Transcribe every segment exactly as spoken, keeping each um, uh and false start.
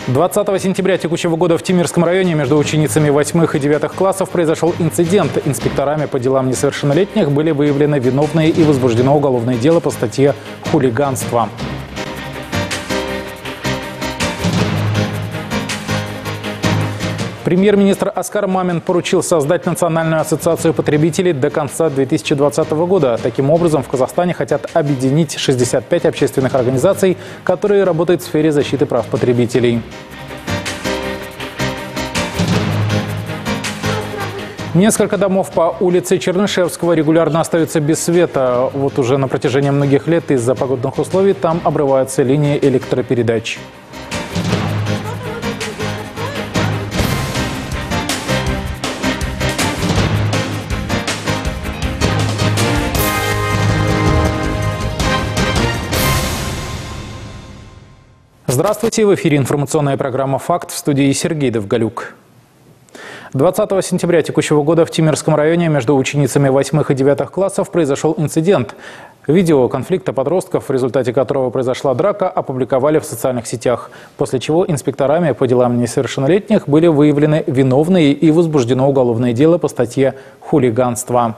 двадцатого сентября текущего года в Темирском районе между ученицами восьмых и девятых классов произошел инцидент. Инспекторами по делам несовершеннолетних были выявлены виновные и возбуждено уголовное дело по статье «Хулиганство». Премьер-министр Аскар Мамин поручил создать Национальную ассоциацию потребителей до конца две тысячи двадцатого года. Таким образом, в Казахстане хотят объединить шестьдесят пять общественных организаций, которые работают в сфере защиты прав потребителей. Несколько домов по улице Чернышевского регулярно остаются без света. Вот уже на протяжении многих лет из-за погодных условий там обрываются линии электропередач. Здравствуйте! В эфире информационная программа «Факт», в студии Сергей Довголюк. двадцатого сентября текущего года в Темирском районе между ученицами восьмых и девятых классов произошел инцидент. Видео конфликта подростков, в результате которого произошла драка, опубликовали в социальных сетях, после чего инспекторами по делам несовершеннолетних были выявлены виновные и возбуждено уголовное дело по статье «Хулиганство».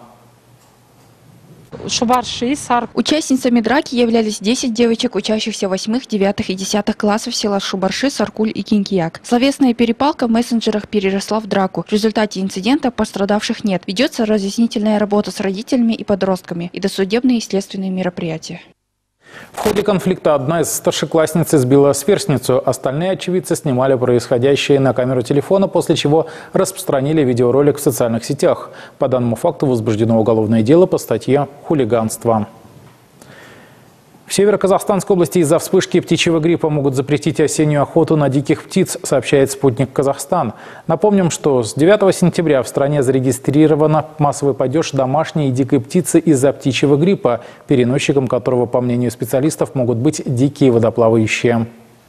Участницами драки являлись десять девочек, учащихся восьмых, девятых и десятых классов села Шубарши, Саркуль и Кинкияк. Словесная перепалка в мессенджерах переросла в драку. В результате инцидента пострадавших нет. Ведется разъяснительная работа с родителями и подростками и досудебные и следственные мероприятия. В ходе конфликта одна из старшеклассниц избила сверстницу. Остальные очевидцы снимали происходящее на камеру телефона, после чего распространили видеоролик в социальных сетях. По данному факту возбуждено уголовное дело по статье «Хулиганство». В Северо-Казахстанской области из-за вспышки птичьего гриппа могут запретить осеннюю охоту на диких птиц, сообщает «Спутник Казахстан». Напомним, что с девятого сентября в стране зарегистрирован массовый падеж домашней и дикой птицы из-за птичьего гриппа, переносчиком которого, по мнению специалистов, могут быть дикие водоплавающие.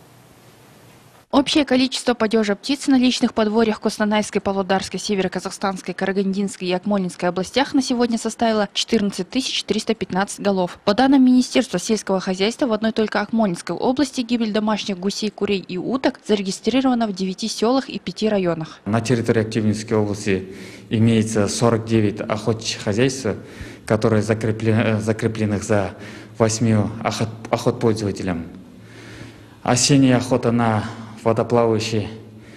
Общее количество падежа птиц на личных подворьях Костанайской, Павлодарской, Северо-Казахстанской, Карагандинской и Акмолинской областях на сегодня составило четырнадцать тысяч триста пятнадцать голов. По данным Министерства сельского хозяйства, в одной только Акмолинской области гибель домашних гусей, курей и уток зарегистрирована в девяти селах и пяти районах. На территории Актюбинской области имеется сорок девять охотничьих хозяйств, которые закреплены, закреплены за восьмью охот, охотпользователям. Осенняя охота на водоплавающие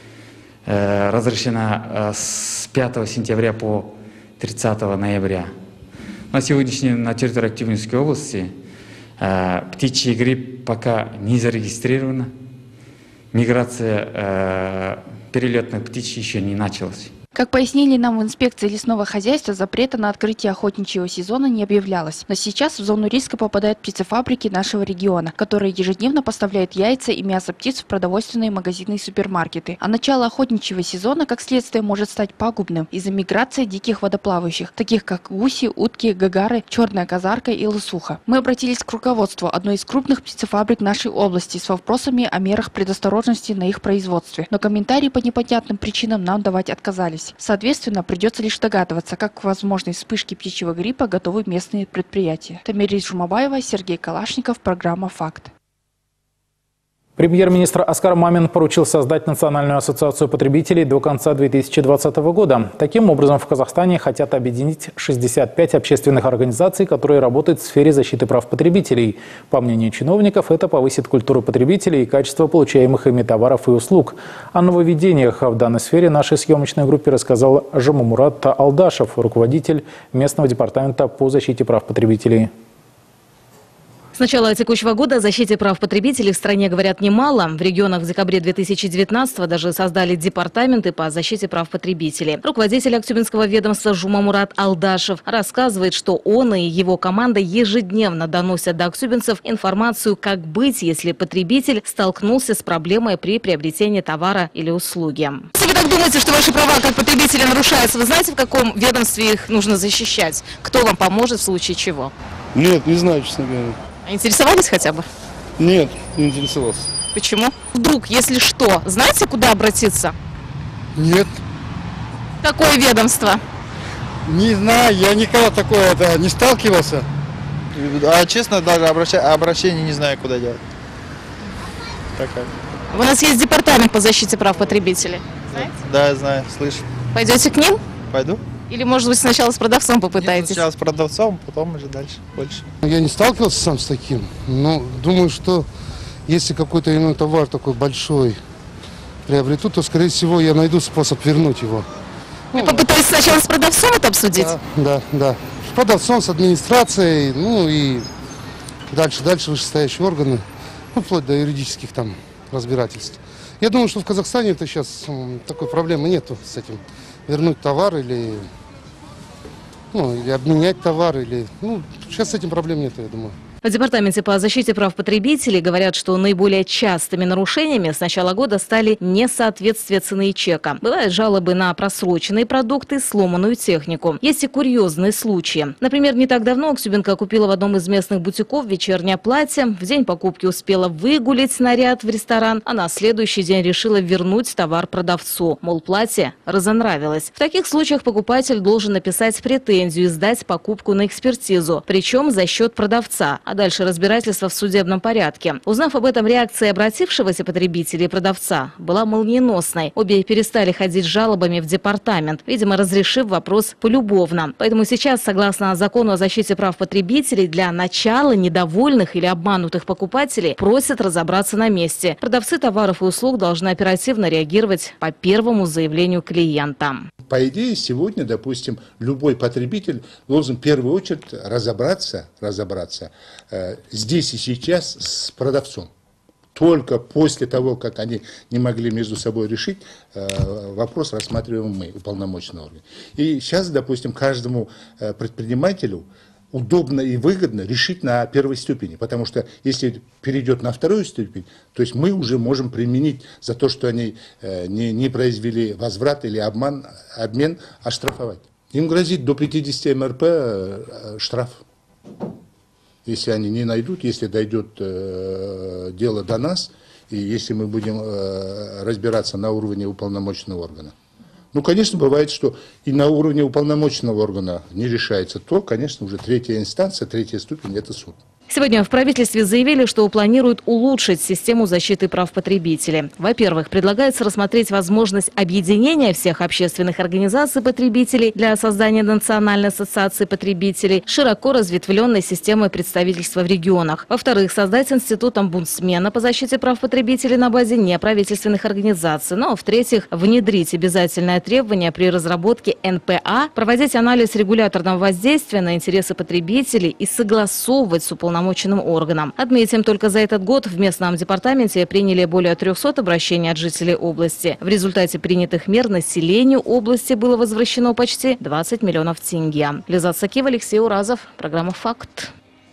э, разрешена э, с пятого сентября по тридцатого ноября. На сегодняшний день на территории Актюбинской области э, птичий грипп пока не зарегистрирована. Миграция э, перелетных птичьих еще не началась. Как пояснили нам в инспекции лесного хозяйства, запрета на открытие охотничьего сезона не объявлялось. Но сейчас в зону риска попадают птицефабрики нашего региона, которые ежедневно поставляют яйца и мясо птиц в продовольственные магазины и супермаркеты. А начало охотничьего сезона, как следствие, может стать пагубным из-за миграции диких водоплавающих, таких как гуси, утки, гагары, черная казарка и лысуха. Мы обратились к руководству одной из крупных птицефабрик нашей области с вопросами о мерах предосторожности на их производстве. Но комментарии по непонятным причинам нам давать отказались. Соответственно, придется лишь догадываться, как к возможной вспышке птичьего гриппа готовы местные предприятия. Тамирис Жумабаева, Сергей Калашников, программа «Факт». Премьер-министр Аскар Мамин поручил создать Национальную ассоциацию потребителей до конца две тысячи двадцатого года. Таким образом, в Казахстане хотят объединить шестьдесят пять общественных организаций, которые работают в сфере защиты прав потребителей. По мнению чиновников, это повысит культуру потребителей и качество получаемых ими товаров и услуг. О нововведениях в данной сфере нашей съемочной группе рассказал Жумамурат Алдашев, руководитель местного департамента по защите прав потребителей. С начала текущего года о защите прав потребителей в стране говорят немало. В регионах в декабре две тысячи девятнадцатого даже создали департаменты по защите прав потребителей. Руководитель Актюбинского ведомства Жумамурат Алдашев рассказывает, что он и его команда ежедневно доносят до актюбинцев информацию, как быть, если потребитель столкнулся с проблемой при приобретении товара или услуги. Если вы так думаете, что ваши права как потребителя нарушаются, вы знаете, в каком ведомстве их нужно защищать? Кто вам поможет в случае чего? Нет, не знаю, честно говоря. Интересовались хотя бы? Нет, не интересовался. Почему? Вдруг, если что, знаете, куда обратиться? Нет. Какое ведомство? Не знаю, я никогда такое да, не сталкивался. А честно, даже обращение не знаю, куда делать. такая. У нас есть департамент по защите прав потребителей. Знаете? Да, я знаю, слышу. Пойдете к ним? Пойду. Или, может быть, сначала с продавцом попытаетесь? Сначала с продавцом, потом уже дальше, больше. Я не сталкивался сам с таким, но думаю, что если какой-то иной товар такой большой приобрету, то, скорее всего, я найду способ вернуть его. Вы попытаетесь сначала с продавцом это обсудить? Да, да, да. С продавцом, с администрацией, ну и дальше, дальше вышестоящие органы, ну, вплоть до юридических там разбирательств. Я думаю, что в Казахстане это сейчас м, такой проблемы нету с этим. Вернуть товар или, ну, или обменять товар, или, ну, сейчас с этим проблем нету, я думаю. В Департаменте по защите прав потребителей говорят, что наиболее частыми нарушениями с начала года стали несоответствие цены и чека. Бывают жалобы на просроченные продукты, сломанную технику. Есть и курьезные случаи. Например, не так давно Актюбинка купила в одном из местных бутиков вечернее платье. В день покупки успела выгулить наряд в ресторан, а на следующий день решила вернуть товар продавцу. Мол, платье разонравилось. В таких случаях покупатель должен написать претензию и сдать покупку на экспертизу, причем за счет продавца. А дальше разбирательство в судебном порядке. Узнав об этом, реакция обратившегося потребителя и продавца была молниеносной. Обе перестали ходить с жалобами в департамент, видимо, разрешив вопрос полюбовно. Поэтому сейчас, согласно закону о защите прав потребителей, для начала недовольных или обманутых покупателей просят разобраться на месте. Продавцы товаров и услуг должны оперативно реагировать по первому заявлению клиента. По идее, сегодня, допустим, любой потребитель должен в первую очередь разобраться, разобраться э, здесь и сейчас с продавцом. Только после того, как они не могли между собой решить, э, вопрос рассматриваем мы, уполномоченный орган. И сейчас, допустим, каждому э, предпринимателю удобно и выгодно решить на первой ступени, потому что если перейдет на вторую ступень, то есть мы уже можем применить за то, что они э, не, не произвели возврат или обман, обмен, оштрафовать. Им грозит до пятидесяти эм эр пэ э, штраф, если они не найдут, если дойдет э, дело до нас, и если мы будем э, разбираться на уровне уполномоченного органа. Ну, конечно, бывает, что и на уровне уполномоченного органа не решается, то, конечно, уже третья инстанция, третья ступень – это суд. Сегодня в правительстве заявили, что планируют улучшить систему защиты прав потребителей. Во-первых, предлагается рассмотреть возможность объединения всех общественных организаций потребителей для создания Национальной ассоциации потребителей, широко разветвленной системой представительства в регионах. Во-вторых, создать институт омбудсмена по защите прав потребителей на базе неправительственных организаций. Ну а в-третьих, внедрить обязательное требование при разработке эн пэ а, проводить анализ регуляторного воздействия на интересы потребителей и согласовывать с уполномоченным органам. Отметим, только за этот год в местном департаменте приняли более трёхсот обращений от жителей области. В результате принятых мер населению области было возвращено почти двадцать миллионов тенге. Лизат Сакиева, Алексей Уразов. Программа «Факт».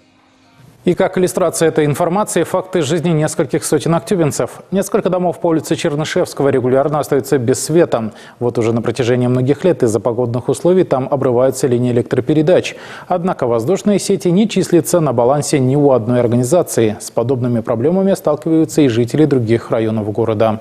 И как иллюстрация этой информации, факты жизни нескольких сотен актюбинцев. Несколько домов по улице Чернышевского регулярно остаются без света. Вот уже на протяжении многих лет из-за погодных условий там обрываются линии электропередач. Однако воздушные сети не числятся на балансе ни у одной организации. С подобными проблемами сталкиваются и жители других районов города.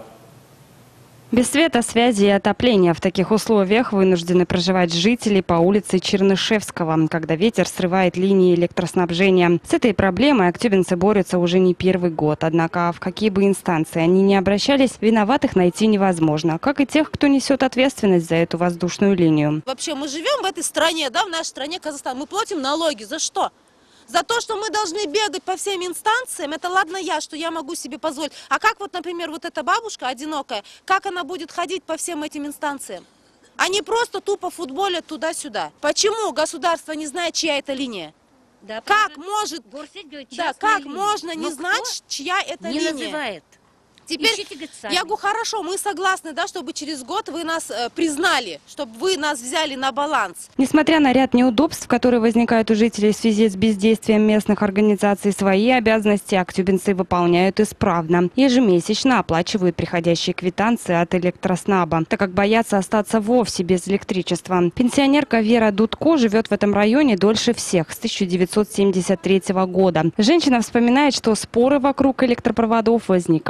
Без света, связи и отопления в таких условиях вынуждены проживать жители по улице Чернышевского, когда ветер срывает линии электроснабжения. С этой проблемой актюбинцы борются уже не первый год. Однако в какие бы инстанции они ни обращались, виноватых найти невозможно, как и тех, кто несет ответственность за эту воздушную линию. Вообще мы живем в этой стране, да, в нашей стране Казахстан. Мы платим налоги. За что? За то, что мы должны бегать по всем инстанциям, это ладно я, что я могу себе позволить. А как вот, например, вот эта бабушка одинокая, как она будет ходить по всем этим инстанциям? Они просто тупо футболят туда-сюда. Почему государство не знает, чья это линия? Да, как может, да, как линия. можно не Но знать, чья это не линия? Называет. Теперь я говорю, хорошо, мы согласны, да, чтобы через год вы нас э, признали, чтобы вы нас взяли на баланс. Несмотря на ряд неудобств, которые возникают у жителей в связи с бездействием местных организаций, свои обязанности актюбинцы выполняют исправно. Ежемесячно оплачивают приходящие квитанции от электроснаба, так как боятся остаться вовсе без электричества. Пенсионерка Вера Дудко живет в этом районе дольше всех, с тысяча девятьсот семьдесят третьего года. Женщина вспоминает, что споры вокруг электропроводов возникали все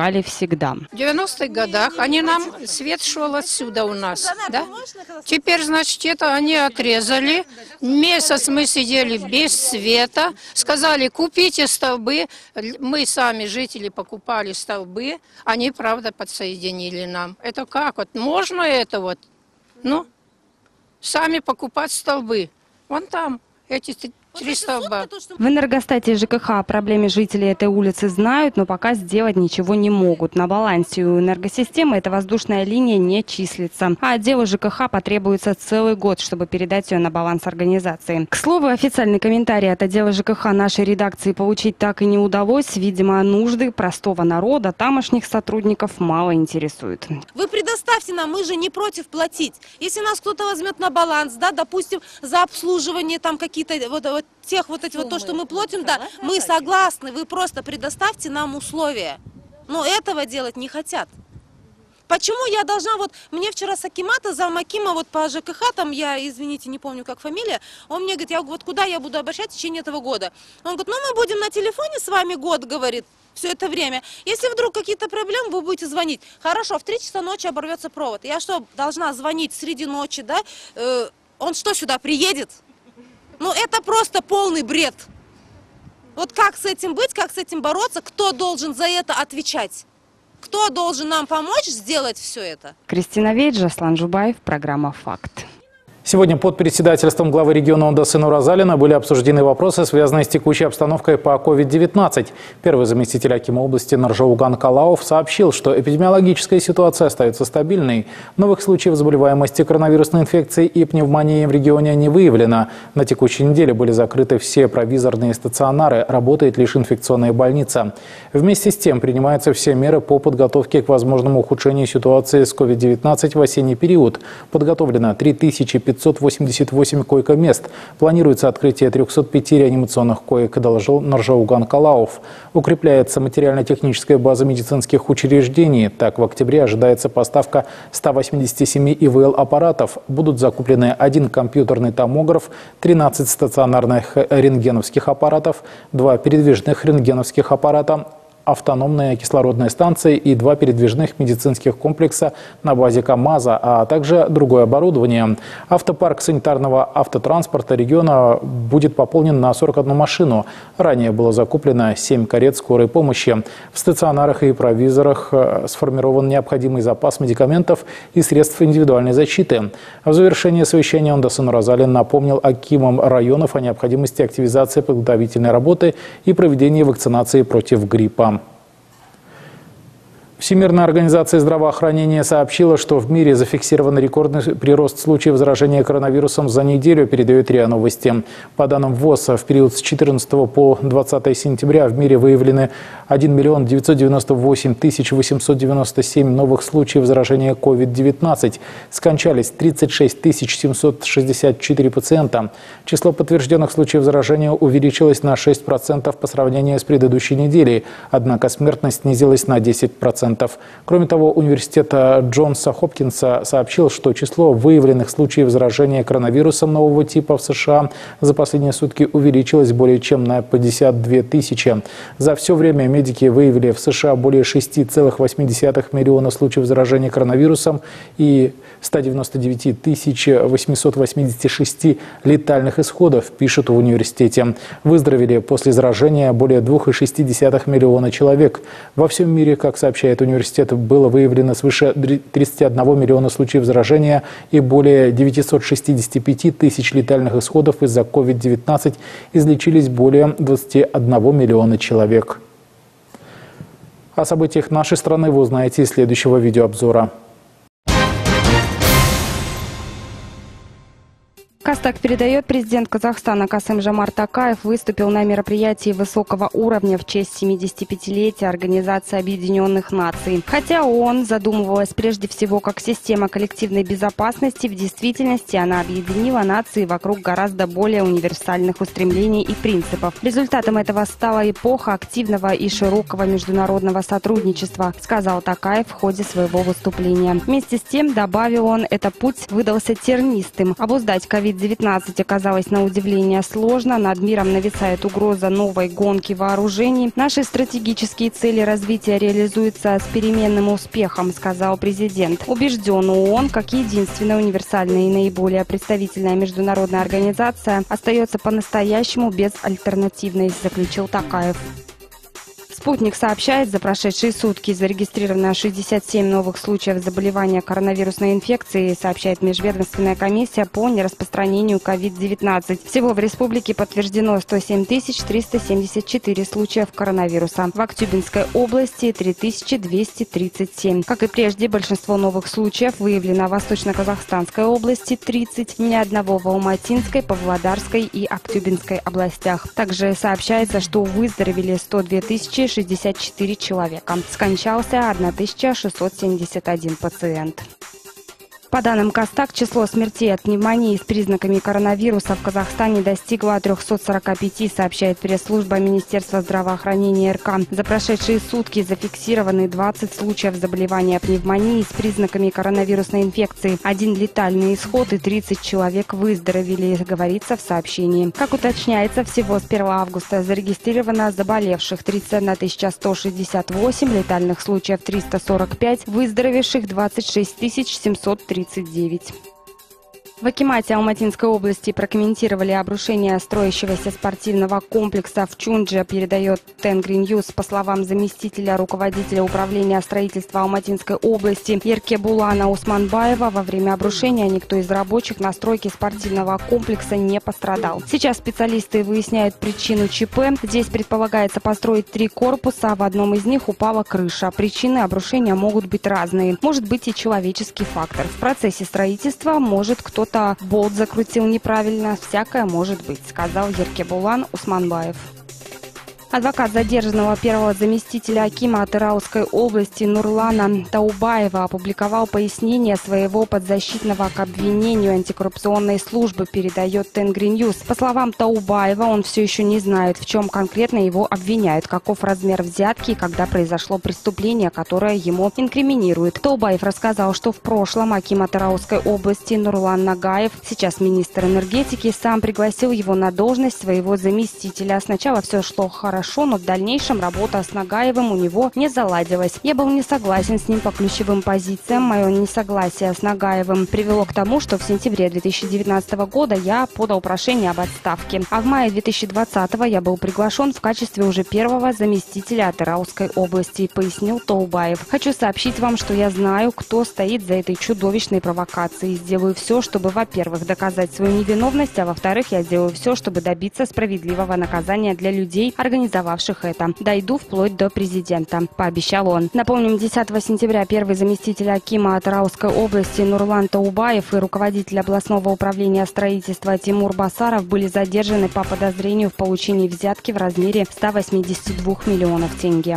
всегда. В девяностых годах они нам свет шел отсюда у нас, да? Теперь, значит, это они отрезали. Месяц мы сидели без света. Сказали, купите столбы. Мы сами, жители, покупали столбы. Они, правда, подсоединили нам. Это как вот? Можно это вот? Ну, сами покупать столбы. Вон там эти три столба. В энергостате ЖКХ о проблеме жителей этой улицы знают, но пока сделать ничего не могут. На балансе у энергосистемы эта воздушная линия не числится. А отделу ЖКХ потребуется целый год, чтобы передать ее на баланс организации. К слову, официальный комментарий от отдела ЖКХ нашей редакции получить так и не удалось. Видимо, нужды простого народа тамошних сотрудников мало интересуют. Вы предоставьте нам, мы же не против платить. Если нас кто-то возьмет на баланс, да, допустим, за обслуживание там какие-то вот, вот тех вот эти вот то, что мы платим, да, мы согласны, вы просто предоставьте нам условия. Но этого делать не хотят. Почему я должна, вот, мне вчера с Акимата, зам Акима, вот по ЖКХ, там, я, извините, не помню, как фамилия, он мне говорит, я, вот куда я буду обращаться в течение этого года? Он говорит, ну, мы будем на телефоне с вами год, говорит, все это время. Если вдруг какие-то проблемы, вы будете звонить. Хорошо, в три часа ночи оборвется провод. Я что, должна звонить среди ночи, да? Э, он что, сюда приедет? Ну, это просто полный бред. Вот как с этим быть, как с этим бороться, кто должен за это отвечать? Кто должен нам помочь сделать все это? Кристина Вейдж, Жаслан Жубаев, программа «Факт». Сегодня под председательством главы региона Ондасы Нуразалина были обсуждены вопросы, связанные с текущей обстановкой по ковид девятнадцать. Первый заместитель акима области Нуржауган Калауов сообщил, что эпидемиологическая ситуация остается стабильной. Новых случаев заболеваемости коронавирусной инфекцией и пневмонией в регионе не выявлено. На текущей неделе были закрыты все провизорные стационары, работает лишь инфекционная больница. Вместе с тем принимаются все меры по подготовке к возможному ухудшению ситуации с ковид девятнадцать в осенний период. Подготовлено три тысячи пятьсот восемьдесят восемь койко-мест. Планируется открытие трёхсот пяти реанимационных коек, доложил Нуржауган Калауов. Укрепляется материально-техническая база медицинских учреждений. Так, в октябре ожидается поставка ста восьмидесяти семи И В Л-аппаратов. Будут закуплены один компьютерный томограф, тринадцать стационарных рентгеновских аппаратов, два передвижных рентгеновских аппарата, автономная кислородная станция и два передвижных медицинских комплекса на базе КАМАЗа, а также другое оборудование. Автопарк санитарного автотранспорта региона будет пополнен на сорок одну машину. Ранее было закуплено семь карет скорой помощи. В стационарах и провизорах сформирован необходимый запас медикаментов и средств индивидуальной защиты. В завершении совещания Ондасы Нуразалин напомнил акимам районов о необходимости активизации подготовительной работы и проведения вакцинации против гриппа. Всемирная организация здравоохранения сообщила, что в мире зафиксирован рекордный прирост случаев заражения коронавирусом за неделю, передает РИА Новости. По данным ВОЗ, в период с четырнадцатого по двадцатое сентября в мире выявлены один миллион девятьсот девяносто восемь тысяч восемьсот девяносто семь новых случаев заражения ковид девятнадцать. Скончались тридцать шесть тысяч семьсот шестьдесят четыре пациента. Число подтвержденных случаев заражения увеличилось на шесть процентов по сравнению с предыдущей неделей, однако смертность снизилась на десять процентов. Кроме того, университет Джонса Хопкинса сообщил, что число выявленных случаев заражения коронавирусом нового типа в США за последние сутки увеличилось более чем на пятьдесят две тысячи. За все время медики выявили в США более шести целых восьми десятых миллиона случаев заражения коронавирусом и ста девяноста девяти тысяч восьмисот восьмидесяти шести летальных исходов, пишут в университете. Выздоровели после заражения более двух целых шести десятых миллиона человек. Во всем мире, как сообщает университет, было выявлено свыше тридцати одного миллиона случаев заражения и более девятисот шестидесяти пяти тысяч летальных исходов из-за ковид девятнадцать. Излечились более двадцати одного миллиона человек. О событиях нашей страны вы узнаете из следующего видеообзора. Казтак передает, президент Казахстана Касым-Жомарт Токаев выступил на мероприятии высокого уровня в честь семидесятипятилетия Организации Объединенных Наций. Хотя ООН задумывалась прежде всего как система коллективной безопасности, в действительности она объединила нации вокруг гораздо более универсальных устремлений и принципов. Результатом этого стала эпоха активного и широкого международного сотрудничества, сказал Токаев в ходе своего выступления. Вместе с тем, добавил он, этот путь выдался тернистым. Обуздать ковид ковид девятнадцать оказалось на удивление сложно. Над миром нависает угроза новой гонки вооружений. Наши стратегические цели развития реализуются с переменным успехом, сказал президент. Убежден, ООН, как единственная универсальная и наиболее представительная международная организация, остается по-настоящему безальтернативной, заключил Токаев. «Спутник» сообщает, за прошедшие сутки зарегистрировано шестьдесят семь новых случаев заболевания коронавирусной инфекцией, сообщает Межведомственная комиссия по нераспространению ковид девятнадцать. Всего в республике подтверждено сто семь тысяч триста семьдесят четыре случаев коронавируса. В Актюбинской области три тысячи двести тридцать семь. Как и прежде, большинство новых случаев выявлено в Восточно-Казахстанской области тридцать, ни одного в Алматинской, Павлодарской и Актюбинской областях. Также сообщается, что выздоровели сто две тысячи шестьдесят четыре человека. Скончался тысяча шестьсот семьдесят один пациент. По данным Костак, число смертей от пневмонии с признаками коронавируса в Казахстане достигло трёхсот сорока пяти, сообщает пресс-служба Министерства здравоохранения эр ка. За прошедшие сутки зафиксированы двадцать случаев заболевания пневмонией с признаками коронавирусной инфекции. Один летальный исход и тридцать человек выздоровели, говорится в сообщении. Как уточняется, всего с первого августа зарегистрировано заболевших тридцать одна тысяча сто шестьдесят восемь, летальных случаев триста сорок пять, выздоровевших двадцать шесть тысяч семьсот тридцать девять. В акимате Алматинской области прокомментировали обрушение строящегося спортивного комплекса в Чундже, передает Тенгри Ньюс. По словам заместителя руководителя управления строительства Алматинской области Еркебулана Усманбаева, во время обрушения никто из рабочих на стройке спортивного комплекса не пострадал. Сейчас специалисты выясняют причину ЧП. Здесь предполагается построить три корпуса, а в одном из них упала крыша. Причины обрушения могут быть разные. Может быть и человеческий фактор. В процессе строительства может кто-то болт закрутил неправильно, всякое может быть, сказал Еркебулан Усманбаев. Адвокат задержанного первого заместителя акима Атырауской области Нурлана Таубаева опубликовал пояснение своего подзащитного к обвинению антикоррупционной службы, передает Тенгри Ньюс. По словам Таубаева, он все еще не знает, в чем конкретно его обвиняют, каков размер взятки и когда произошло преступление, которое ему инкриминирует. Таубаев рассказал, что в прошлом аким Атырауской области Нурлан Нагаев, сейчас министр энергетики, сам пригласил его на должность своего заместителя. Сначала все шло хорошо, но в дальнейшем работа с Нагаевым у него не заладилась. Я был не согласен с ним по ключевым позициям. Мое несогласие с Нагаевым привело к тому, что в сентябре две тысячи девятнадцатого года я подал прошение об отставке. А в мае две тысячи двадцатого я был приглашен в качестве уже первого заместителя Атырауской области, пояснил Таубаев. Хочу сообщить вам, что я знаю, кто стоит за этой чудовищной провокацией. Сделаю все, чтобы, во-первых, доказать свою невиновность, а во-вторых, я сделаю все, чтобы добиться справедливого наказания для людей, организовавших это. Дойду вплоть до президента, пообещал он. Напомним, десятого сентября первый заместитель акима Атырауской области Нурлан Таубаев и руководитель областного управления строительства Тимур Басаров были задержаны по подозрению в получении взятки в размере ста восьмидесяти двух миллионов тенге.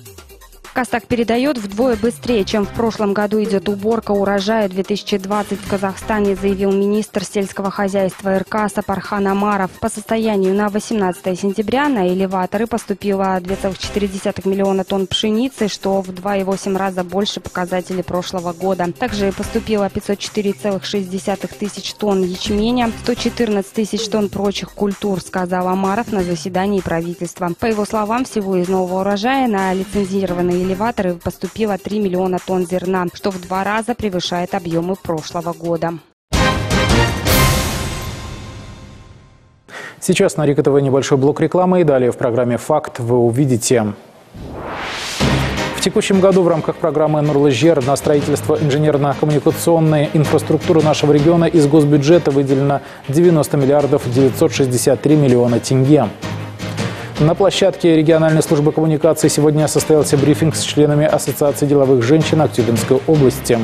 Костак передает, вдвое быстрее, чем в прошлом году идет уборка урожая две тысячи двадцатого в Казахстане, заявил министр сельского хозяйства эр ка Сапархан Омаров. По состоянию на восемнадцатое сентября на элеваторы поступило две целых четыре десятых миллиона тонн пшеницы, что в два и восемь раза больше показателей прошлого года. Также поступило пятьсот четыре целых шесть десятых тысяч тонн ячменя, сто четырнадцать тысяч тонн прочих культур, сказал Омаров на заседании правительства. По его словам, всего из нового урожая на лицензированные элеваторы поступило три миллиона тонн зерна, что в два раза превышает объемы прошлого года. Сейчас на РИК ТВ небольшой блок рекламы, и далее в программе «Факт» вы увидите. В текущем году в рамках программы «Нурлы-Жер» на строительство инженерно-коммуникационной инфраструктуры нашего региона из госбюджета выделено девяносто миллиардов девятьсот шестьдесят три миллиона тенге. На площадке региональной службы коммуникации сегодня состоялся брифинг с членами Ассоциации деловых женщин Актюбинской области.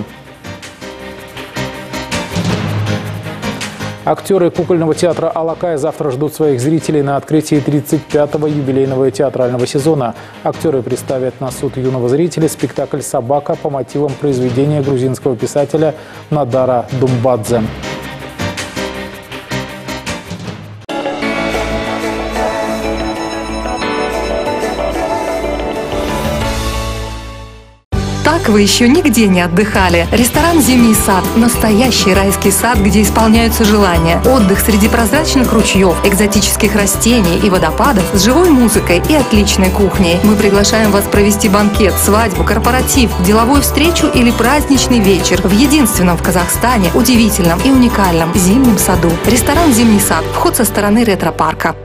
Актеры кукольного театра «Алакай» завтра ждут своих зрителей на открытии тридцать пятого юбилейного театрального сезона. Актеры представят на суд юного зрителя спектакль «Собака» по мотивам произведения грузинского писателя Надара Думбадзе. Так вы еще нигде не отдыхали. Ресторан «Зимний сад» – настоящий райский сад, где исполняются желания. Отдых среди прозрачных ручьев, экзотических растений и водопадов с живой музыкой и отличной кухней. Мы приглашаем вас провести банкет, свадьбу, корпоратив, деловую встречу или праздничный вечер в единственном в Казахстане удивительном и уникальном зимнем саду. Ресторан «Зимний сад». Вход со стороны ретропарка.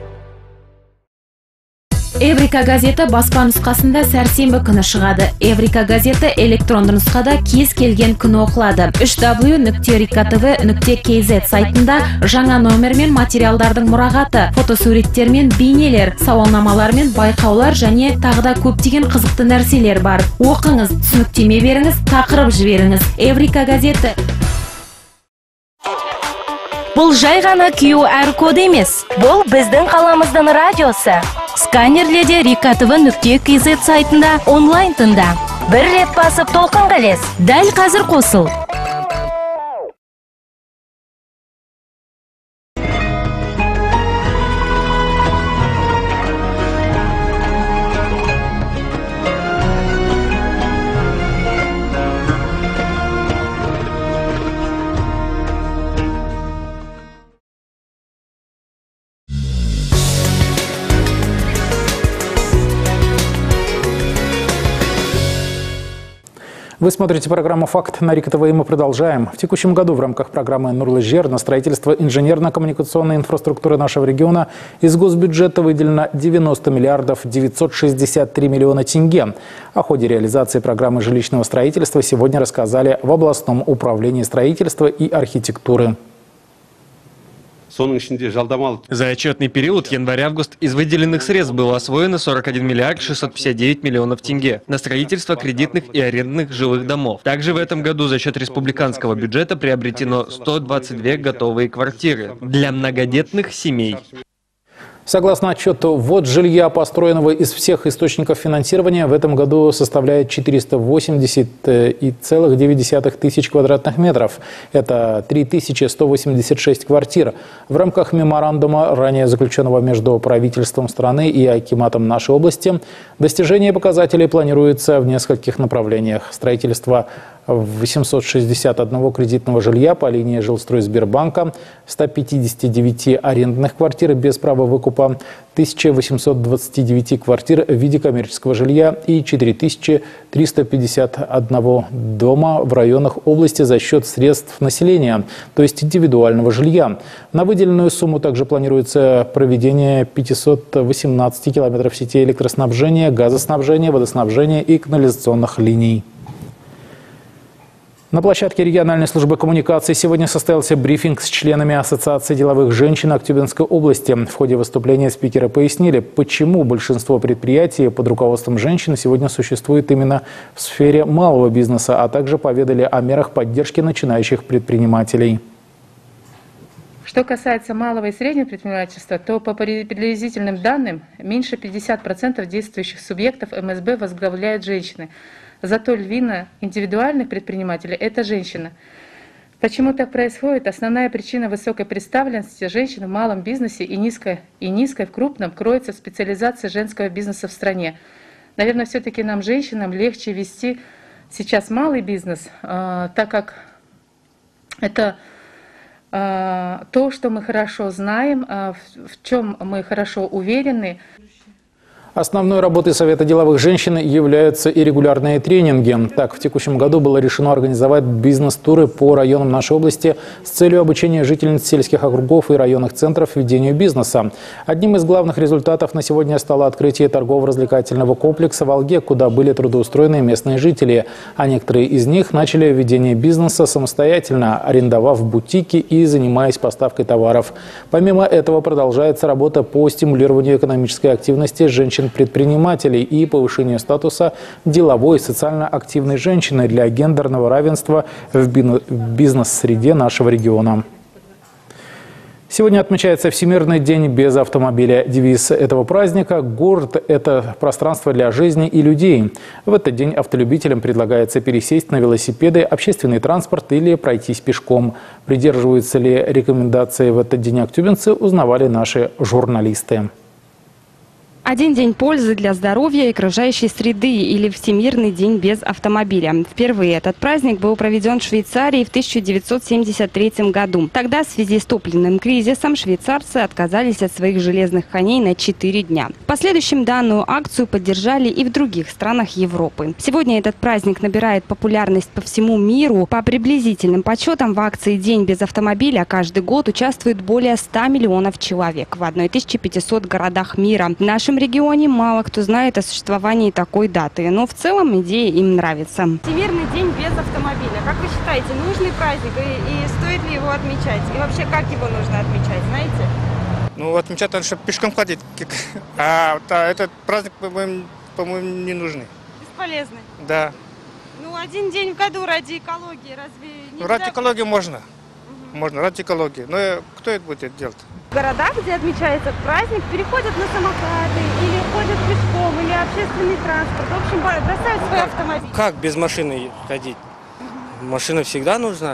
Эврика газеті баспа нұсқасында сәрсенбі күні шығады. Эврика газеті электронды нұсқада кез келген күні оқылады. үш дабл ю нүкте рика тэ вэ нүкте кей зет сайтында жаңа номер мен материалдардың мұрағаты, фотосуреттер мен бейнелер, сауалнамалар мен байқаулар және тағы да көптеген қызықты нәрселер бар. Оқыңыз, түсініктеме беріңіз, тақырып жіберіңіз. Эврика газеті. Бұл жай ғана кю ар код емес. Бұл біздің қаламыздың радиосы. Сканерледе рика тэ вэ нүкте кей зет сайтында онлайн тыңда. Бір рет басып толқынға ілес. Дәл қазір қосыл. Вы смотрите программу «Факт» на Рика тэ вэ, и мы продолжаем. В текущем году в рамках программы «Нурлы жер» на строительство инженерно-коммуникационной инфраструктуры нашего региона из госбюджета выделено девяносто миллиардов девятьсот шестьдесят три миллиона тенге. О ходе реализации программы жилищного строительства сегодня рассказали в областном управлении строительства и архитектуры. За отчетный период январь-август из выделенных средств было освоено сорок один миллиард шестьсот пятьдесят девять миллионов тенге на строительство кредитных и арендных жилых домов. Также в этом году за счет республиканского бюджета приобретено сто двадцать две готовые квартиры для многодетных семей. Согласно отчету, ввод жилья, построенного из всех источников финансирования, в этом году составляет четыреста восемьдесят целых девять десятых тысяч квадратных метров. Это три тысячи сто восемьдесят шесть квартир. В рамках меморандума, ранее заключенного между правительством страны и акиматом нашей области, достижение показателей планируется в нескольких направлениях. Строительство восемьсот шестьдесят одного кредитного жилья по линии Жилстройсбербанка, ста пятидесяти девяти арендных квартир без права выкупа, тысяча восемьсот двадцати девяти квартир в виде коммерческого жилья и четыре тысячи триста пятьдесят один дома в районах области за счет средств населения, то есть индивидуального жилья. На выделенную сумму также планируется проведение пятисот восемнадцати километров сетей электроснабжения, газоснабжения, водоснабжения и канализационных линий. На площадке региональной службы коммуникации сегодня состоялся брифинг с членами Ассоциации деловых женщин Актюбинской области. В ходе выступления спикеры пояснили, почему большинство предприятий под руководством женщин сегодня существует именно в сфере малого бизнеса, а также поведали о мерах поддержки начинающих предпринимателей. Что касается малого и среднего предпринимательства, то по приблизительным данным меньше пятидесяти процентов действующих субъектов эм эс бэ возглавляют женщины. Зато львина индивидуальных предпринимателей – это женщина. Почему так происходит? Основная причина высокой представленности женщин в малом бизнесе и низкой, и низкой в крупном кроется в специализации женского бизнеса в стране. Наверное, все-таки нам, женщинам, легче вести сейчас малый бизнес, э, так как это э, то, что мы хорошо знаем, э, в, в чем мы хорошо уверены. Основной работой Совета деловых женщин являются и регулярные тренинги. Так, в текущем году было решено организовать бизнес-туры по районам нашей области с целью обучения жительниц сельских округов и районных центров ведению бизнеса. Одним из главных результатов на сегодня стало открытие торгово-развлекательного комплекса в Алге, куда были трудоустроены местные жители. А некоторые из них начали ведение бизнеса самостоятельно, арендовав бутики и занимаясь поставкой товаров. Помимо этого продолжается работа по стимулированию экономической активности женщин предпринимателей и повышению статуса деловой и социально активной женщины для гендерного равенства в бизнес-среде нашего региона. Сегодня отмечается Всемирный день без автомобиля. Девиз этого праздника – «Город – это пространство для жизни и людей». В этот день автолюбителям предлагается пересесть на велосипеды, общественный транспорт или пройтись пешком. Придерживаются ли рекомендации в этот день актюбинцы, узнавали наши журналисты. Один день пользы для здоровья и окружающей среды или Всемирный день без автомобиля. Впервые этот праздник был проведен в Швейцарии в тысяча девятьсот семьдесят третьем году. Тогда в связи с топливным кризисом швейцарцы отказались от своих железных коней на четыре дня. В последующем данную акцию поддержали и в других странах Европы. Сегодня этот праздник набирает популярность по всему миру. По приблизительным подсчетам в акции «День без автомобиля» каждый год участвует более ста миллионов человек в тысяче пятисот городах мира. В нашем регионе мало кто знает о существовании такой даты, но в целом идея им нравится. Всемирный день без автомобиля. Как вы считаете, нужный праздник и, и стоит ли его отмечать? И вообще, как его нужно отмечать, знаете? Ну, отмечать надо, чтобы пешком ходить. А да, этот праздник, по-моему, по-моему, не нужный. Бесполезный? Да. Ну, один день в году ради экологии, разве не? Ради экологии можно. Угу. Можно, ради экологии. Но кто это будет делать? В городах, где отмечается этот праздник, переходят на самокаты, или ходят пешком, или общественный транспорт. В общем, бросают свой автомобиль. Как без машины ходить? Угу. Машина всегда нужна.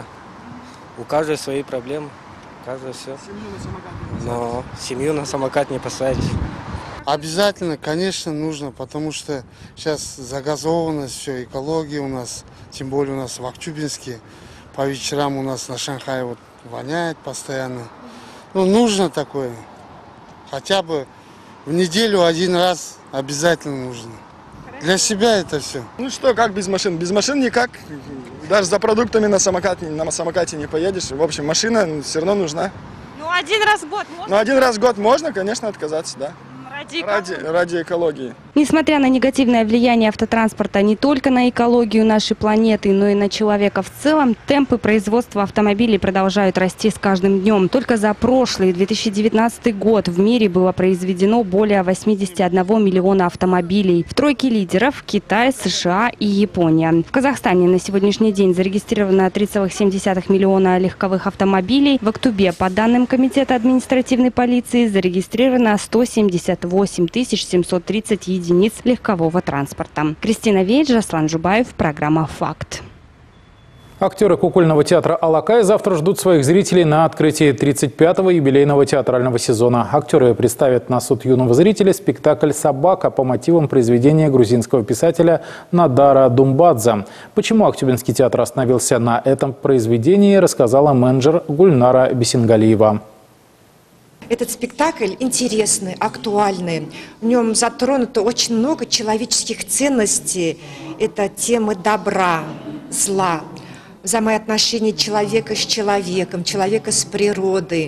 У каждого свои проблемы. У каждого все. Семью на самокат не Но семью на самокат не посадишь. Обязательно, конечно, нужно, потому что сейчас загазованность, все, экология у нас, тем более у нас в Актюбинске, по вечерам у нас на Шанхае вот воняет постоянно. Ну, нужно такое. Хотя бы в неделю один раз обязательно нужно. Для себя это все. Ну что, как без машин? Без машин никак. Даже за продуктами на самокате, на самокате не поедешь. В общем, машина все равно нужна. Ну, один раз в год можно? Ну, один раз в год можно, конечно, отказаться, да. Ради экологии. Ради, ради экологии. Несмотря на негативное влияние автотранспорта не только на экологию нашей планеты, но и на человека в целом, темпы производства автомобилей продолжают расти с каждым днем. Только за прошлый две тысячи девятнадцатый год в мире было произведено более восьмидесяти одного миллиона автомобилей. В тройке лидеров – Китай, США и Япония. В Казахстане на сегодняшний день зарегистрировано три целых семь десятых миллиона легковых автомобилей. В Актубе, по данным Комитета административной полиции, зарегистрировано сто семьдесят восемь тысяч семьсот тридцать единиц легкового транспорта. Кристина Вейдж, Аслан Жубаев, программа «Факт». Актеры кукольного театра «Алакай» завтра ждут своих зрителей на открытии тридцать пятого юбилейного театрального сезона. Актеры представят на суд юного зрителя спектакль «Собака» по мотивам произведения грузинского писателя Надара Думбадзе. Почему Актюбинский театр остановился на этом произведении, рассказала менеджер Гульнара Бесенгалиева. Этот спектакль интересный, актуальный. В нем затронуто очень много человеческих ценностей. Это темы добра, зла, взаимоотношений человека с человеком, человека с природой,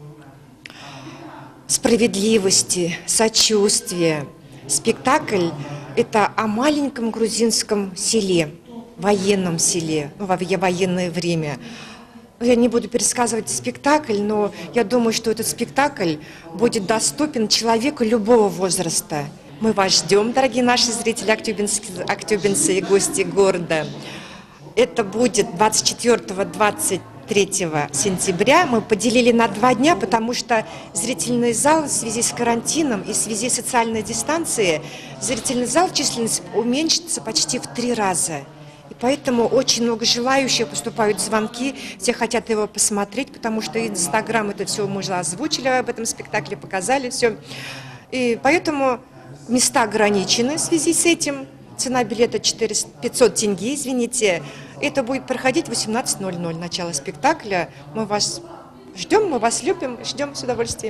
справедливости, сочувствия. Спектакль – это о маленьком грузинском селе, военном селе, ну, во военное время. Я не буду пересказывать спектакль, но я думаю, что этот спектакль будет доступен человеку любого возраста. Мы вас ждем, дорогие наши зрители, актюбинцы и гости города. Это будет двадцать четвёртого — двадцать третьего сентября. Мы поделили на два дня, потому что зрительный зал в связи с карантином и в связи с социальной дистанцией, зрительный зал численность уменьшится почти в три раза. И поэтому очень много желающих, поступают звонки, все хотят его посмотреть, потому что Инстаграм это все мы уже озвучили об этом спектакле, показали все. И поэтому места ограничены в связи с этим. Цена билета четыреста пятьсот тенге, извините. Это будет проходить в восемнадцать ноль ноль, начало спектакля. Мы вас ждем, мы вас любим, ждем с удовольствием.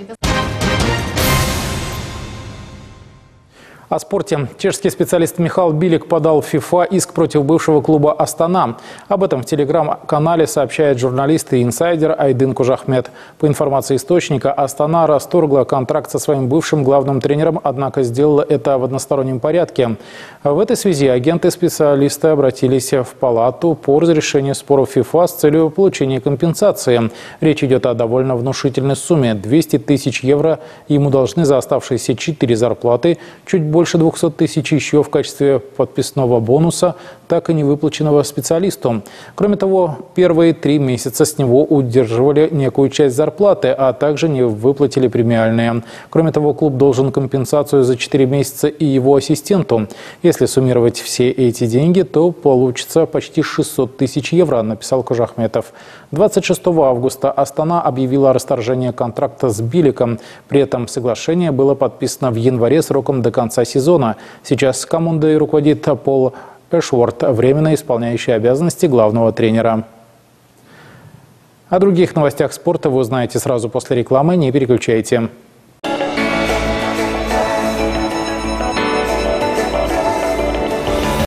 О спорте. Чешский специалист Михаил Билик подал в ФИФА иск против бывшего клуба «Астана». Об этом в телеграм-канале сообщает журналист и инсайдер Айдын Кужахмет. По информации источника, «Астана» расторгла контракт со своим бывшим главным тренером, однако сделала это в одностороннем порядке. В этой связи агенты-специалисты обратились в палату по разрешению споров ФИФА с целью получения компенсации. Речь идет о довольно внушительной сумме – двести тысяч евро. Ему должны за оставшиеся четыре зарплаты, чуть больше больше двухсот тысяч еще в качестве подписного бонуса, так и не выплаченного специалисту. Кроме того, первые три месяца с него удерживали некую часть зарплаты, а также не выплатили премиальные. Кроме того, клуб должен компенсацию за четыре месяца и его ассистенту. Если суммировать все эти деньги, то получится почти шестьсот тысяч евро, написал Кужахметов. двадцать шестого августа Астана объявила о расторжении контракта с Биликом. При этом соглашение было подписано в январе сроком до конца сезона. Сейчас командой руководит Пол Эшворт, временно исполняющий обязанности главного тренера. О других новостях спорта вы узнаете сразу после рекламы. Не переключайте.